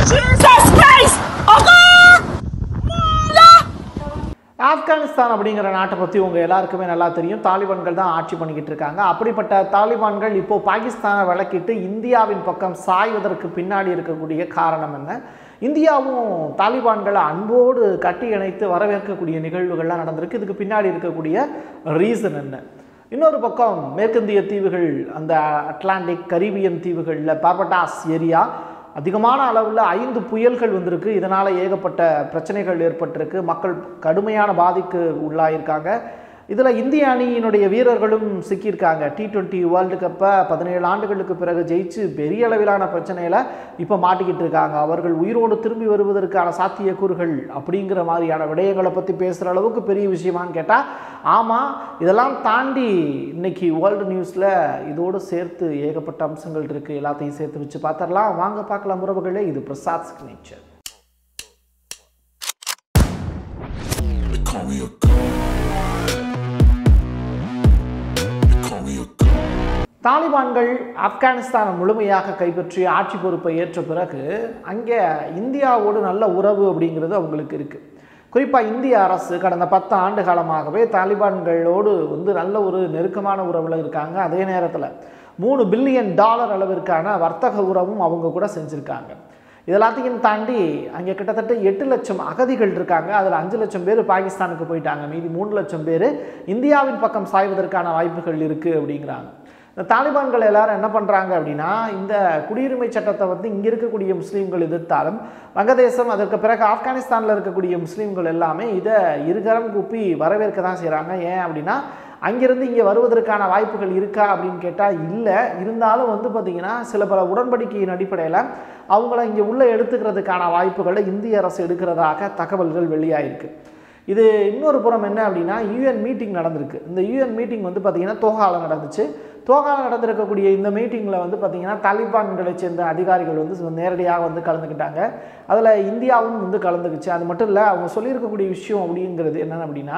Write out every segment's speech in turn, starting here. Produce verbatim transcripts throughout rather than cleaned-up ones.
ஆப்கானிஸ்தான் அப்படிங்கிற நாட்டை பற்றி உங்கள் எல்லாருக்குமே நல்லா தெரியும். தாலிபான்கள் தான் ஆட்சி பண்ணிக்கிட்டு இருக்காங்க. அப்படிப்பட்ட தாலிபான்கள் இப்போது பாகிஸ்தானை விலக்கிட்டு இந்தியாவின் பக்கம் சாய்வதற்கு பின்னாடி இருக்கக்கூடிய காரணம் என்ன? இந்தியாவும் தாலிபான்களை அன்போடு கட்டி இணைத்து வரவேற்கக்கூடிய நிகழ்வுகள்லாம் நடந்திருக்கு. இதுக்கு பின்னாடி இருக்கக்கூடிய ரீசன் என்ன? இன்னொரு பக்கம் மேற்கிந்திய தீவுகள், அந்த அட்லாண்டிக் கரீபியன் தீவுகளில் பார்படாஸ் ஏரியா அதிகமான அளவில் ஐந்து புயல்கள் வந்திருக்கு. இதனால் ஏகப்பட்ட பிரச்சனைகள் ஏற்பட்டிருக்கு. மக்கள் கடுமையான பாதிக்கு உள்ளாயிருக்காங்க. இதில் இந்திய அணியினுடைய வீரர்களும் சிக்கியிருக்காங்க. டி ட்வெண்ட்டி வேர்ல்டு கப்பை பதினேழு ஆண்டுகளுக்கு பிறகு ஜெயிச்சு பெரிய அளவிலான பிரச்சனையில் இப்போ மாட்டிக்கிட்டு இருக்காங்க. அவர்கள் உயிரோடு திரும்பி வருவதற்கான சாத்தியக்கூறுகள் அப்படிங்கிற மாதிரியான விடயங்களை பற்றி பேசுகிற அளவுக்கு பெரிய விஷயமானு கேட்டால் ஆமாம். இதெல்லாம் தாண்டி இன்னைக்கு வேர்ல்டு நியூஸில் இதோடு சேர்த்து ஏகப்பட்ட அம்சங்கள் இருக்குது. எல்லாத்தையும் சேர்த்து வச்சு பார்த்துடலாம். வாங்க பார்க்கலாம் உறவுகளே. இது பிரசாத் சிக்னேச்சர். தாலிபான்கள் ஆப்கானிஸ்தானை முழுமையாக கைப்பற்றி ஆட்சி பொறுப்பை ஏற்ற பிறகு அங்கே இந்தியாவோடு நல்ல உறவு அப்படிங்கிறது அவங்களுக்கு இருக்குது. குறிப்பாக இந்திய அரசு கடந்த பத்து ஆண்டு காலமாகவே தாலிபான்களோடு வந்து நல்ல ஒரு நெருக்கமான உறவில் இருக்காங்க. அதே நேரத்தில் மூணு பில்லியன் டாலர் அளவிற்கான வர்த்தக உறவும் அவங்க கூட செஞ்சுருக்காங்க. இதெல்லாத்தையும் தாண்டி அங்கே கிட்டத்தட்ட எட்டு லட்சம் அகதிகள் இருக்காங்க. அதில் அஞ்சு லட்சம் பேர் பாகிஸ்தானுக்கு போயிட்டாங்க. மீதி மூணு லட்சம் பேர் இந்தியாவின் பக்கம் சாய்வதற்கான வாய்ப்புகள் இருக்குது அப்படிங்கிறாங்க. இந்த தாலிபான்கள் எல்லாரும் என்ன பண்ணுறாங்க அப்படின்னா, இந்த குடியுரிமை சட்டத்தை வந்து இங்கே இருக்கக்கூடிய முஸ்லீம்கள் எதிர்த்தாலும் வங்கதேசம், அதற்கு பிறகு ஆப்கானிஸ்தானில் இருக்கக்கூடிய முஸ்லீம்கள் எல்லாமே இதை இருகரம் கூப்பி வரவேற்க தான் செய்கிறாங்க. ஏன் அப்படின்னா, அங்கிருந்து இங்கே வருவதற்கான வாய்ப்புகள் இருக்கா அப்படின்னு கேட்டால் இல்லை. இருந்தாலும் வந்து பார்த்திங்கன்னா சில பல உடன்படிக்கையின் அடிப்படையில் அவங்கள இங்கே உள்ளே எடுத்துக்கிறதுக்கான வாய்ப்புகளை இந்திய அரசு எடுக்கிறதாக தகவல்கள் வெளியாயிருக்கு. இது இன்னொரு புறம் என்ன அப்படின்னா, யூஎன் மீட்டிங் நடந்திருக்கு. இந்த யூஎன் மீட்டிங் வந்து பார்த்திங்கன்னா தோஹாவில் நடந்துச்சு. தோஹாவில் நடந்திருக்கக்கூடிய இந்த மீட்டிங்கில் வந்து பார்த்திங்கன்னா தாலிபான்களை சேர்ந்த அதிகாரிகள் வந்து நேரடியாக வந்து கலந்துக்கிட்டாங்க. அதில் இந்தியாவும் வந்து கலந்துக்குச்சு. அது மட்டும் இல்லை, அவங்க சொல்லியிருக்கக்கூடிய விஷயம் அப்படிங்கிறது என்னென்ன அப்படின்னா,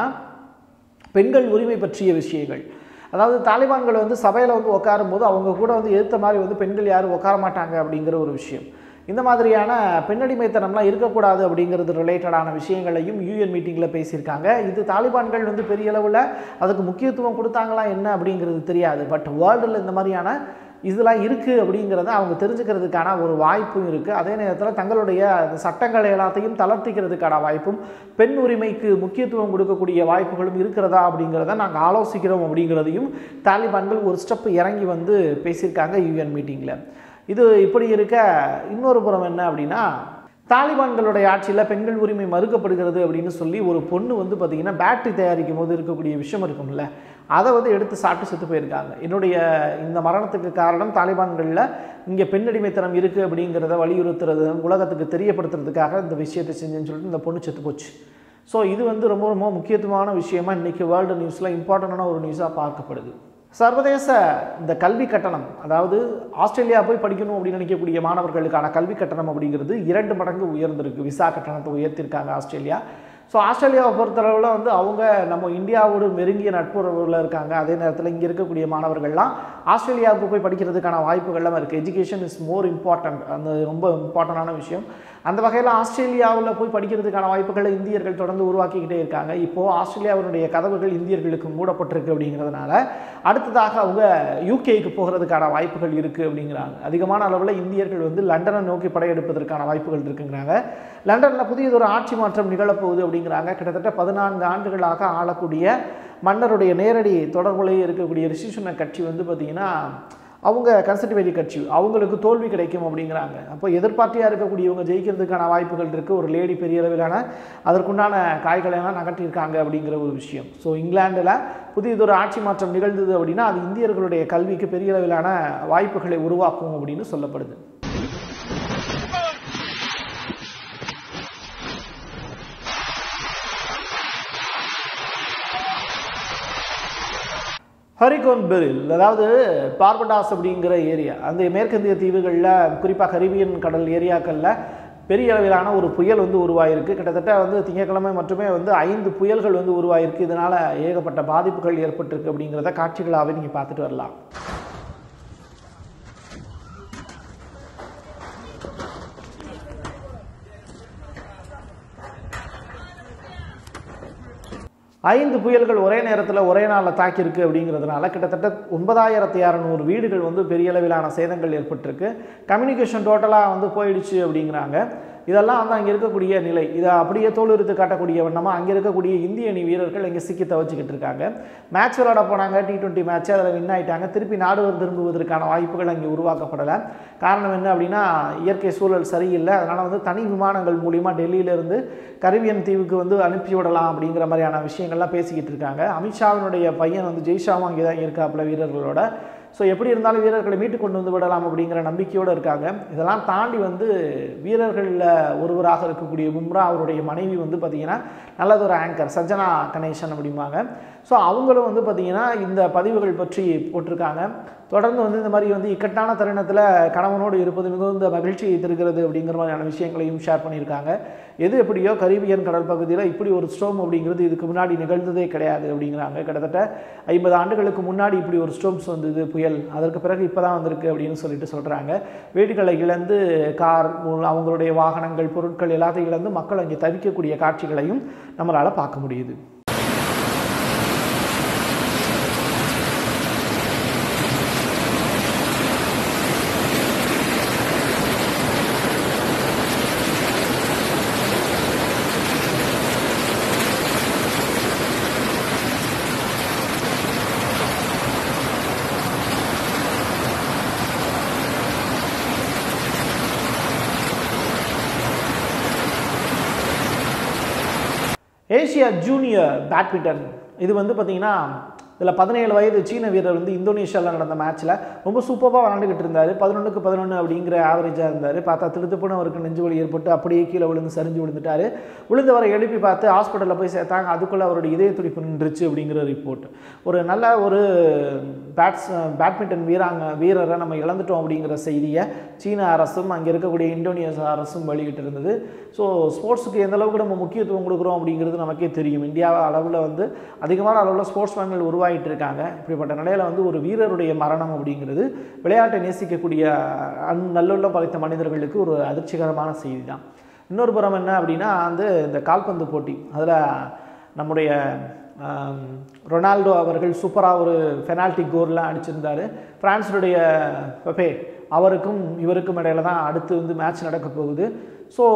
பெண்கள் உரிமை பற்றிய விஷயங்கள். அதாவது தாலிபான்கள் வந்து சபையில் வந்து உட்காரும்போது அவங்க கூட வந்து எதிர்த்த மாதிரி வந்து பெண்கள் யாரும் உட்கார மாட்டாங்க அப்படிங்கிற ஒரு விஷயம். இந்த மாதிரியான பெண்ணடிமைத்தனம்லாம் இருக்கக்கூடாது அப்படிங்கிறது ரிலேட்டடான விஷயங்களையும் யூஎன் மீட்டிங்கில் பேசியிருக்காங்க. இது தாலிபான்கள் வந்து பெரிய அளவில் அதுக்கு முக்கியத்துவம் கொடுத்தாங்களா என்ன அப்படிங்கிறது தெரியாது. பட் வேர்ல்டில் இந்த மாதிரியான இதெல்லாம் இருக்குது அப்படிங்கிறத அவங்க தெரிஞ்சுக்கிறதுக்கான ஒரு வாய்ப்பும் இருக்குது. அதே நேரத்தில் தங்களுடைய சட்டங்களை எல்லாத்தையும் தளர்த்திக்கிறதுக்கான வாய்ப்பும், பெண் உரிமைக்கு முக்கியத்துவம் கொடுக்கக்கூடிய வாய்ப்புகளும் இருக்கிறதா அப்படிங்கிறத நாங்கள் ஆலோசிக்கிறோம் அப்படிங்கிறதையும் தாலிபான்கள் ஒரு ஸ்டெப் இறங்கி வந்து பேசியிருக்காங்க யூஎன் மீட்டிங்கில். இது இப்படி இருக்க இன்னொரு புறம் என்ன அப்படின்னா, தாலிபான்களுடைய ஆட்சியில் பெண்கள் உரிமை மறுக்கப்படுகிறது அப்படின்னு சொல்லி ஒரு பொண்ணு வந்து பார்த்திங்கன்னா பேட்டரி தயாரிக்கும் போது இருக்கக்கூடிய விஷயம் இருக்கும்ல, அதை வந்து எடுத்து சாப்பிட்டு செத்து போயிருக்காங்க. என்னுடைய இந்த மரணத்துக்கு காரணம் தாலிபான்களில் இங்கே பெண்ணடிமைத்தனம் இருக்குது அப்படிங்கிறத வலியுறுத்துறது, உலகத்துக்கு தெரியப்படுத்துறதுக்காக இந்த விஷயத்தை செஞ்சுன்னு சொல்லிட்டு இந்த பொண்ணு செத்து போச்சு. ஸோ இது வந்து ரொம்ப ரொம்ப முக்கியத்துவமான விஷயமா இன்றைக்கி வேர்ல்டு நியூஸில் இம்பார்ட்டண்டான ஒரு நியூஸாக பார்க்கப்படுது. சர்வதேச இந்த கல்வி கட்டணம், அதாவது ஆஸ்திரேலியா போய் படிக்கணும் அப்படின்னு நினைக்கக்கூடிய மாணவர்களுக்கான கல்வி கட்டணம் அப்படிங்கிறது இரண்டு மடங்கு உயர்ந்திருக்கு. விசா கட்டணத்தை உயர்த்திருக்காங்க ஆஸ்திரேலியா. ஸோ ஆஸ்திரேலியாவை பொறுத்தளவில் வந்து அவங்க நம்ம இந்தியாவோடு நெருங்கிய நட்புறவில் இருக்காங்க. அதே நேரத்தில் இங்கே இருக்கக்கூடிய மாணவர்கள்லாம் ஆஸ்திரேலியாவுக்கு போய் படிக்கிறதுக்கான வாய்ப்புகள்லாம் இருக்குது. எஜுகேஷன் இஸ் மோர் இம்பார்ட்டன்ட், அந்த ரொம்ப இம்பார்ட்டண்டான விஷயம். அந்த வகையில் ஆஸ்திரேலியாவில் போய் படிக்கிறதுக்கான வாய்ப்புகளை இந்தியர்கள் தொடர்ந்து உருவாக்கிக்கிட்டே இருக்காங்க. இப்போது ஆஸ்திரேலியாவினுடைய கதவுகள் இந்தியர்களுக்கு மூடப்பட்டிருக்கு அப்படிங்கிறதுனால அடுத்ததாக அவங்க யூகேக்கு போகிறதுக்கான வாய்ப்புகள் இருக்குது அப்படிங்கிறாங்க. அதிகமான அளவில் இந்தியர்கள் வந்து லண்டனை நோக்கி படையெடுப்பதற்கான வாய்ப்புகள் இருக்குங்கிறாங்க. லண்டனில் புதியதொரு ஆட்சி மாற்றம் நிகழப்போகுது அப்படிங்கிறாங்க. கிட்டத்தட்ட பதினான்கு ஆண்டுகளாக ஆளக்கூடிய மன்னருடைய நேரடி தொடர்புலேயே இருக்கக்கூடிய ரிஷி சுனக் கட்சி வந்து பார்த்திங்கன்னா அவங்க கன்சர்வேட்டிவ் கட்சி, அவங்களுக்கு தோல்வி கிடைக்கும் அப்படிங்கிறாங்க. அப்போ எதிர்பார்ட்டியாக இருக்கக்கூடியவங்க ஜெயிக்கிறதுக்கான வாய்ப்புகள் இருக்குது. ஒரு லேடி பெரிய அளவிலான அதற்குண்டான காய்களெல்லாம் நகர்த்தியிருக்காங்க அப்படிங்கிற ஒரு விஷயம். ஸோ இங்கிலாண்டில் புதியதொரு ஆட்சி மாற்றம் நிகழ்ந்தது அப்படின்னா அது இந்தியர்களுடைய கல்விக்கு பெரிய அளவிலான வாய்ப்புகளை உருவாக்கும் அப்படின்னு சொல்லப்படுது. ஹரிகோன் பெரில், அதாவது பார்படாஸ் அப்படிங்கிற ஏரியா, அந்த மேற்கிந்திய தீவுகளில் குறிப்பாக கரீபியன் கடல் ஏரியாக்களில் பெரிய அளவிலான ஒரு புயல் வந்து உருவாயிருக்கு. கிட்டத்தட்ட வந்து திங்கட்கிழமை மட்டுமே வந்து ஐந்து புயல்கள் வந்து உருவாயிருக்கு. இதனால் ஏகப்பட்ட பாதிப்புகள் ஏற்பட்டிருக்கு அப்படிங்கிறத காட்சிகளாகவே நீங்கள் பார்த்துட்டு வரலாம். ஐந்து புயல்கள் ஒரே நேரத்தில் ஒரே நாளில் தாக்கியிருக்கு அப்படிங்கிறதுனால கிட்டத்தட்ட ஒன்பதாயிரத்தி அறநூறு வீடுகள் வந்து பெரிய அளவிலான சேதங்கள் ஏற்பட்டிருக்கு. கம்யூனிகேஷன் டோட்டலாக வந்து போயிடுச்சு அப்படிங்கிறாங்க. இதெல்லாம் வந்து அங்கே இருக்கக்கூடிய நிலை. இதை அப்படியே தோலுரித்து காட்டக்கூடிய வண்ணமாக அங்கே இருக்கக்கூடிய இந்திய அணி வீரர்கள் இங்கே சிக்கி தவச்சிக்கிட்டு இருக்காங்க. மேட்ச் விளையாட போனாங்க, டி டுவெண்ட்டி மேட்ச், அதில் வின் ஆகிட்டாங்க. திருப்பி நாடு திரும்புவதற்கான வாய்ப்புகள் அங்கே உருவாக்கப்படலை. காரணம் என்ன அப்படின்னா இயற்கை சூழல் சரியில்லை. அதனால் வந்து தனி விமானங்கள் மூலிமா டெல்லியிலேருந்து கரிபியன் தீவுக்கு வந்து அனுப்பி விடலாம் அப்படிங்கிற மாதிரியான விஷயங்கள்லாம் பேசிக்கிட்டு இருக்காங்க. அமித்ஷாவினுடைய பையன் வந்து ஜெய்ஷாவும் அங்கே தான் இருக்காப்புல வீரர்களோட. ஸோ எப்படி இருந்தாலும் வீரர்களை மீட்டு கொண்டு வந்து விடலாம் அப்படிங்கிற நம்பிக்கையோடு இருக்காங்க. இதெல்லாம் தாண்டி வந்து வீரர்களில் ஒருவராக இருக்கக்கூடிய பும்ரா அவருடைய மனைவி வந்து பார்த்திங்கன்னா நல்லதொரு ஆங்கர் சஜ்ஜனா கணேசன் அப்படிம்பாங்க. ஸோ அவங்களும் வந்து பார்த்திங்கன்னா இந்த பதிவுகள் பற்றி போட்டிருக்காங்க. தொடர்ந்து வந்து இந்த மாதிரி வந்து இக்கட்டான தருணத்தில் கணவனோடு இருப்பது மிகுந்த மகிழ்ச்சியை தருகிறது அப்படிங்கிற மாதிரியான விஷயங்களையும் ஷேர் பண்ணியிருக்காங்க. எது எப்படியோ கரீபியன் கடல் பகுதியில் இப்படி ஒரு ஸ்டோம் அப்படிங்கிறது இதுக்கு முன்னாடி நிகழ்ந்ததே கிடையாது அப்படிங்கிறாங்க. கிட்டத்தட்ட ஐம்பது ஆண்டுகளுக்கு முன்னாடி இப்படி ஒரு ஸ்டோம்ஸ் வந்தது புயல், அதற்கு பிறகு இப்போ தான் வந்திருக்கு அப்படின்னு சொல்லிட்டு சொல்கிறாங்க. வீடுகளை இழந்து கார், அவங்களுடைய வாகனங்கள், பொருட்கள் எல்லாத்தையும் இழந்து மக்கள் அங்கே தவிக்கக்கூடிய காட்சிகளையும் நம்மளால் பார்க்க முடியுது. ஏசியா ஜூனியர் பேட்மிண்டன் இது வந்து பார்த்திங்கன்னா இதில் பதினேழு வயது சீன வீரர் வந்து இந்தோனேஷியாவில் நடந்த மேட்ச்சில் ரொம்ப சூப்பராக விளாண்டுக்கிட்டு இருந்தார். பதினொன்றுக்கு பதினொன்று அப்படிங்கிற ஆவரேஜாக இருந்தார். பார்த்தா திருத்துப்புன்னு அவருக்கு நெஞ்சு வலி ஏற்பட்டு அப்படியே கீழே விழுந்து சரிஞ்சு விழுந்துட்டார். விழுந்தவரை எழுப்பி பார்த்து ஹாஸ்பிட்டலில் போய் சேர்த்தாங்க. அதுக்குள்ளே அவருடைய இதய துடிப்பு நின்றுச்சு அப்படிங்கிற ரிப்போர்ட். ஒரு நல்ல ஒரு பேட்ஸ் பேட்மிண்டன் வீராங்க வீரரை நம்ம இழந்துட்டோம் அப்படிங்கிற செய்தியை சீன அரசும் அங்கே இருக்கக்கூடிய இந்தோனேஷியா அரசும் வெளியிட்டு இருந்தது. ஸோ ஸ்போர்ட்ஸுக்கு எந்த அளவுக்கு நம்ம முக்கியத்துவம் கொடுக்குறோம் அப்படிங்கிறது நமக்கே தெரியும். இந்தியா அளவில் வந்து அதிகமான அளவில் ஸ்போர்ட்ஸ் மேன்கள் உருவாகிட்டு இருக்காங்க. இப்படிப்பட்ட நிலையில் வந்து ஒரு வீரருடைய மரணம் அப்படிங்கிறது விளையாட்டை நேசிக்கக்கூடிய அந் நல்லுள்ளம் படைத்த மனிதர்களுக்கு ஒரு அதிர்ச்சிகரமான செய்தி தான். இன்னொரு புறம் என்ன அப்படின்னா வந்து இந்த கால்பந்து போட்டி, அதில் நம்முடைய ரொனால்டோ அவர்கள் சூப்பராக ஒரு பெனால்டி கோல்லாம் அடிச்சிருந்தார். பிரான்ஸுடைய பெப்பே அவருக்கும் இவருக்கும் இடையில தான் அடுத்து வந்து மேட்ச் நடக்க போகுது. ஸோ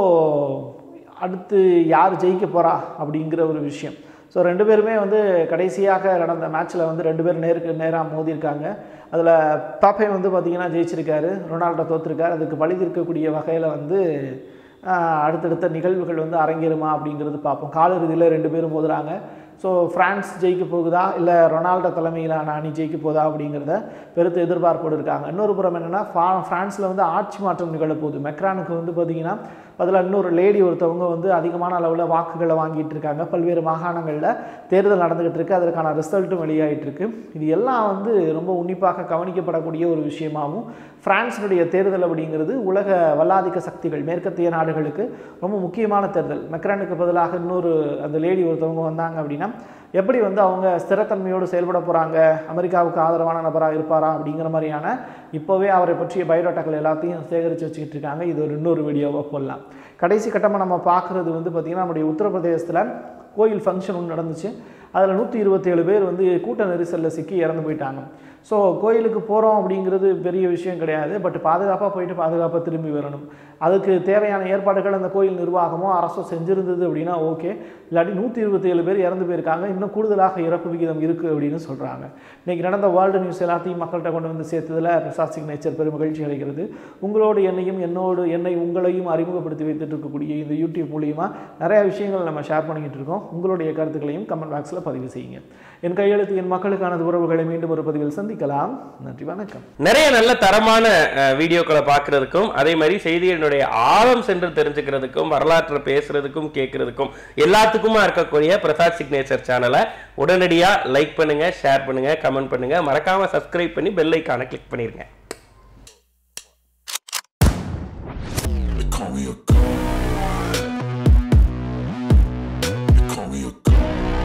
அடுத்து யார் ஜெயிக்க போகிறா அப்படிங்கிற ஒரு விஷயம். ஸோ ரெண்டு பேருமே வந்து கடைசியாக நடந்த மேட்ச்சில் வந்து ரெண்டு பேரும் நேருக்கு நேராக மோதிருக்காங்க. அதில் பாப்பே வந்து பார்த்திங்கன்னா ஜெயிச்சிருக்காரு, ரொனால்டோ தோற்றுருக்காரு. அதுக்கு பழி தீர்க்கக்கூடிய வகையில் வந்து அடுத்தடுத்த நிகழ்வுகள் வந்து அரங்கேறுமா அப்படிங்கிறது பார்ப்போம். காலிறுதியில் ரெண்டு பேரும் மோதுறாங்க. ஸோ ஃப்ரான்ஸ் ஜெயிக்க போகுதா இல்லை ரொனால்டோ தலைமையிலான அணி ஜெயிக்க போதா அப்படிங்கிறத பெருத்த எதிர்பார்ப்போடு இருக்காங்க. இன்னொரு புறம் என்னென்னா ஃபா ஃப்ரான்ஸில் வந்து ஆட்சி மாற்றம் நிகழப்போகுது. மெக்ரானுக்கு வந்து பார்த்திங்கன்னா அதில் இன்னொரு லேடி ஒருத்தவங்க வந்து அதிகமான அளவில் வாக்குகளை வாங்கிட்டு இருக்காங்க. பல்வேறு மாகாணங்களில் தேர்தல் நடந்துகிட்டு இருக்குது. அதற்கான ரிசல்ட்டும் வெளியாகிட்டு இருக்கு. இது எல்லாம் வந்து ரொம்ப உன்னிப்பாக கவனிக்கப்படக்கூடிய ஒரு விஷயமாகவும் பிரான்ஸினுடைய தேர்தல் அப்படிங்கிறது உலக வல்லாதிக்க சக்திகள் மேற்கத்திய நாடுகளுக்கு ரொம்ப முக்கியமான தேர்தல். மெக்ரானுக்கு பதிலாக இன்னொரு அந்த லேடி ஒருத்தவங்க வந்தாங்க அப்படின்னா எப்படி வந்து அவங்க ஸ்திரத்தன்மையோடு செயல்பட போகிறாங்க, அமெரிக்காவுக்கு ஆதரவான நபராக இருப்பாரா அப்படிங்கிற மாதிரியான இப்போவே அவரை பற்றிய பயோடாட்டாக்கள் எல்லாத்தையும் சேகரித்து வச்சுக்கிட்டு இருக்காங்க. இது ஒரு இன்னொரு வீடியோவாக போடலாம். கடைசி கட்டமாக நம்ம பார்க்குறது வந்து பார்த்திங்கன்னா நம்முடைய உத்தரப்பிரதேசத்தில் கோயில் ஃபங்க்ஷன் ஒன்று நடந்துச்சு. அதில் நூற்றி இருபத்தேழு பேர் வந்து கூட்ட நெரிசலில் சிக்கி இறந்து போயிட்டாங்க. ஸோ கோயிலுக்கு போகிறோம் அப்படிங்கிறது பெரிய விஷயம் கிடையாது. பட் பாதுகாப்பாக போயிட்டு பாதுகாப்பாக திரும்பி வரணும். அதுக்கு தேவையான ஏற்பாடுகள் அந்த கோயில் நிர்வாகமோ அரசோ செஞ்சுருந்தது அப்படின்னா ஓகே. இல்லாட்டி நூற்றி இருபத்தி ஏழு பேர் இறந்து போயிருக்காங்க. இன்னும் கூடுதலாக இறப்பு விகிதம் இருக்குது அப்படின்னு சொல்கிறாங்க. இன்றைக்கி நடந்த வேர்ல்டு நியூஸ் எல்லாத்தையும் மக்கள்கிட்ட கொண்டு வந்து சேர்த்ததில் பிரசாத் சிக்னேச்சர் பெரும் மகிழ்ச்சி அடைகிறது. உங்களோடு என்னையும் என்னோடு என்னை உங்களையும் அறிமுகப்படுத்தி வைத்துட்டு இருக்கக்கூடிய இந்த யூடியூப் மூலியமாக நிறையா விஷயங்கள் நம்ம ஷேர் பண்ணிக்கிட்டு இருக்கோம். உங்களுடைய கருத்துக்களையும் கமெண்ட் பாக்ஸில் பதிவு செய்யுங்க. என் கையெழுத்து என் மக்களுக்கான உறவுகளை மீண்டும் ஒரு பதிவில் சந்திக்கலாம். நன்றி, வணக்கம். நிறைய நல்ல தரமான வீடியோக்களை பார்க்கறதுக்கும் அதே மாதிரி செய்திகளுடைய ஆழம் சென்று தெரிஞ்சுக்கிறதுக்கும் வரலாற்றை பேசுறதுக்கும் கேட்கறதுக்கும் எல்லாத்துக்குமா இருக்கக்கூடிய பிரசாத் சிக்னேச்சர் சேனலை உடனடியாக லைக் பண்ணுங்க, ஷேர் பண்ணுங்க, கமெண்ட் பண்ணுங்க, மறக்காம சப்ஸ்கிரைப் பண்ணி பெல் ஐகானை கிளிக் பண்ணிருங்க.